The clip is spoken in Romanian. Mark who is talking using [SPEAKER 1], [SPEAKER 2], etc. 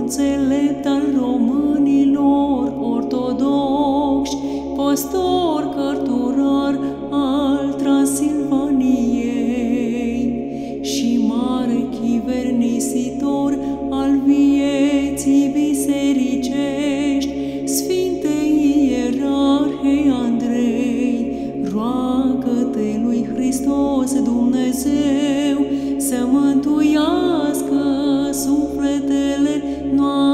[SPEAKER 1] înțelept al românilor ortodoxi, păstor cărturar al Transilvaniei și mare chivernisitor al vieții bisericești, Sfinte Ierarhe Andrei, roagă-te lui Hristos Dumnezeu să mântuiască sufletele noastre.